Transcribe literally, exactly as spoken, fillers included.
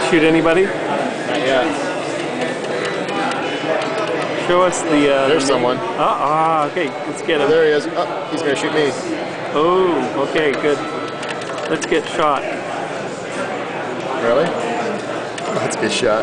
shoot anybody? Not yet. Show us the. Uh, There's the someone. Ah, ah, okay, let's get Oh, him. there he is. Oh, he's gonna shoot me. Oh, okay, good. Let's get shot. Really? That's a good shot.